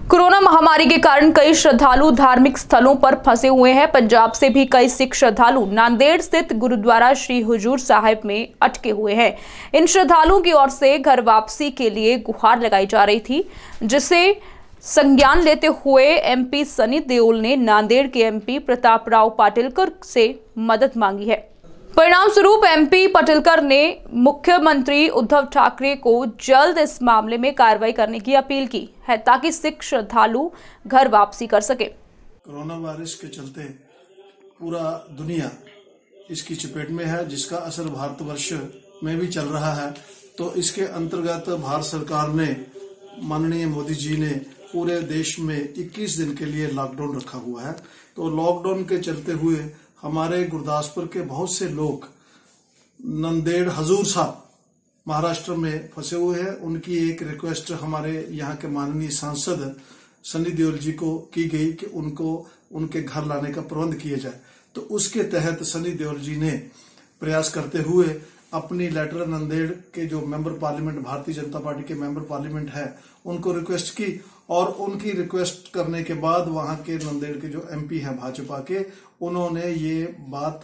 Corona महामारी के कारण कई श्रद्धालु धार्मिक स्थलों पर फंसे हुए हैं। पंजाब से भी कई सिख श्रद्धालु नांदेड़ स्थित गुरुद्वारा श्री हुजूर साहिब में अटके हुए हैं। इन श्रद्धालुओं की ओर से घर वापसी के लिए गुहार लगाई जा रही थी, जिसे संज्ञान लेते हुए एमपी सनी देओल ने नांदेड़ के एमपी प्रताप राव पाटिलकर से मदद मांगी है। परिणाम स्वरूप एमपी पाटिलकर ने मुख्यमंत्री उद्धव ठाकरे को जल्द इस मामले में कार्रवाई करने की अपील की है, ताकि सिख श्रद्धालु घर वापसी कर सके। कोरोना वायरस के चलते पूरा दुनिया इसकी चपेट में है, जिसका असर भारतवर्ष में भी चल रहा है। तो इसके अंतर्गत भारत सरकार ने, माननीय मोदी जी ने पूरे देश में 21 दिन के लिए लॉकडाउन रखा हुआ है। तो लॉकडाउन के चलते हुए हमारे गुरदासपुर के बहुत से लोग नांदेड़ हजूर साहब महाराष्ट्र में फंसे हुए हैं। उनकी एक रिक्वेस्ट हमारे यहाँ के माननीय सांसद सनी देओल जी को की गई कि उनको उनके घर लाने का प्रबंध किया जाए। तो उसके तहत सनी देओल जी ने प्रयास करते हुए अपनी लेटर नांदेड़ के जो member parliament, Bharatiya Janata party के मेंबर पार्लियामेंट है, उनको रिक्वेस्ट की। और उनकी रिक्वेस्ट करने के बाद वहां के नांदेड़ के जो एमपी हैं भाजपा के, उन्होंने ये बात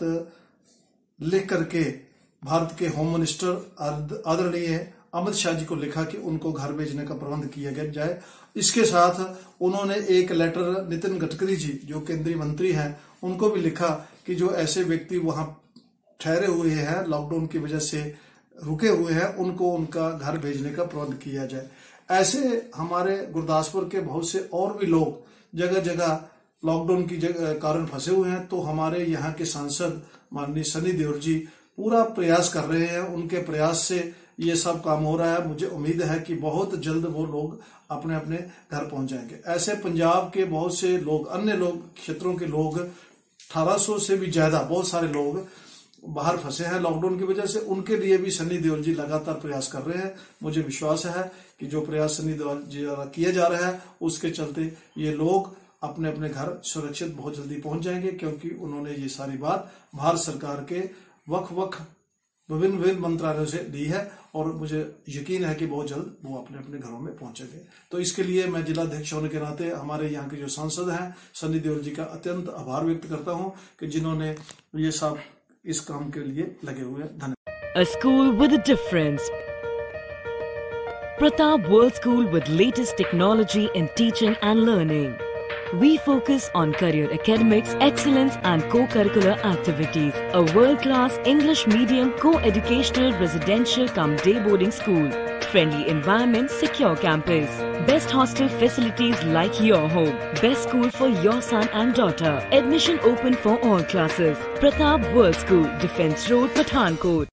लिख करके भारत के होम मिनिस्टर आदरणीय अमित शाह जी को लिखा कि उनको घर भेजने का प्रबंध किया जाए। इसके साथ उन्होंने एक लेटर नितिन गडकरी जी, जो केंद्रीय मंत्री हैं, उनको भी लिखा कि जो ऐसे व्यक्ति वहां ठहरे हुए हैं, लॉकडाउन की वजह से रुके हुए हैं, उनको उनका घर भेजने का प्रबंध किया जाए। ऐसे हमारे गुरदासपुर के बहुत से और भी लोग जगह जगह लॉकडाउन की कारण फंसे हुए हैं। तो हमारे यहाँ के सांसद माननीय सनी देओल जी पूरा प्रयास कर रहे हैं। उनके प्रयास से ये सब काम हो रहा है। मुझे उम्मीद है कि बहुत जल्द वो लोग अपने अपने घर पहुंच जाएंगे। ऐसे पंजाब के बहुत से लोग, अन्य लोग, क्षेत्रों के लोग, 1800 से भी ज्यादा बहुत सारे लोग बाहर फंसे हैं लॉकडाउन की वजह से। उनके लिए भी सनी देओल जी लगातार प्रयास कर रहे हैं। मुझे विश्वास है कि जो प्रयास सनी देओल जी द्वारा किया जा रहा है, उसके चलते ये लोग अपने अपने घर सुरक्षित बहुत जल्दी पहुंच जाएंगे, क्योंकि उन्होंने ये सारी बात भारत सरकार के वक्फ विभिन्न मंत्रालयों से ली है। और मुझे यकीन है कि बहुत जल्द वो अपने अपने घरों में पहुंचेंगे। तो इसके लिए मैं जिलाध्यक्ष होने के नाते हमारे यहाँ के जो सांसद हैं सनी देओल जी का अत्यंत आभार व्यक्त करता हूँ कि जिन्होंने ये सब इस काम के लिए लगे हुए हैं। धन्यवाद। A school with a difference. Pratap World School with latest technology in teaching and learning. We focus on career academics, excellence and co-curricular activities. A world-class English medium co-educational residential cum day boarding school. Friendly environment, secure campus. Best hostel facilities like your home. Best school for your son and daughter. Admission open for all classes. Pratap World School, Defence Road, Pathankot.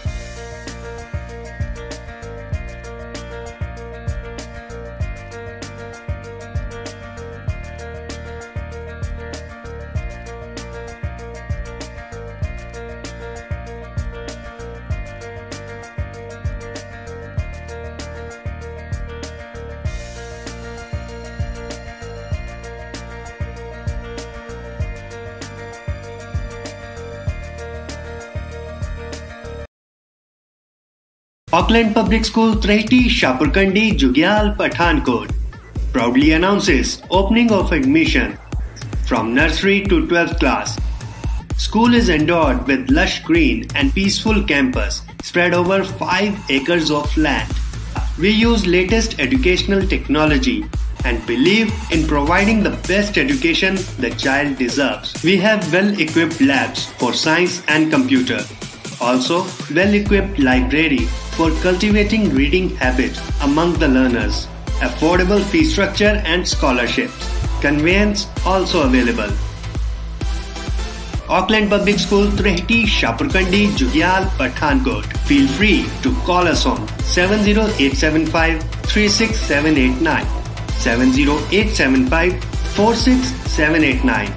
Auckland Public School, Trehti, Shapurkandi, Jugyal, Pathankot proudly announces opening of admission from nursery to 12th class. School is endowed with lush green and peaceful campus spread over 5 acres of land. We use latest educational technology and believe in providing the best education the child deserves. We have well-equipped labs for science and computer. Also, well-equipped library for cultivating reading habits among the learners. Affordable fee structure and scholarships. Conveyance also available. Auckland Public School, Trehti, Shapurkandi, Jugyal, Pathankot. Feel free to call us on 70875 36789, 70875 46789.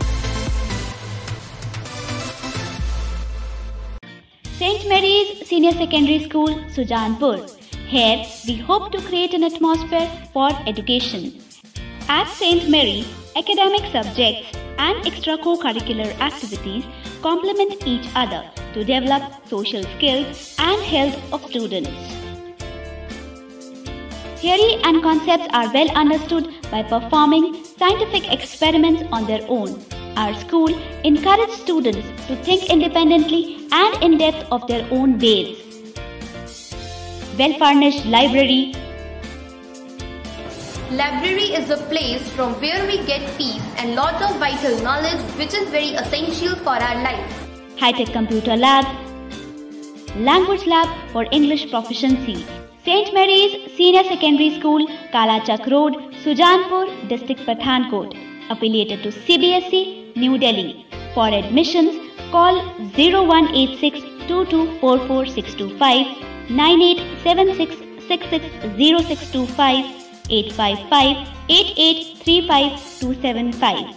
St. Mary's Senior Secondary School, Sujanpur. Here, we hope to create an atmosphere for education. At St. Mary, academic subjects and extra co-curricular activities complement each other to develop social skills and health of students. Theory and concepts are well understood by performing scientific experiments on their own. Our school encourages students to think independently and in depth of their own ways. Well-furnished library. Library is a place from where we get peace and lots of vital knowledge which is very essential for our life. High-tech computer lab. Language lab for English proficiency. St. Mary's Senior Secondary School, Kalachak Road, Sujanpur, District Pathankot. Affiliated to CBSE, New Delhi. For admissions, call 0186 2244 9876 660625 855 8835 275.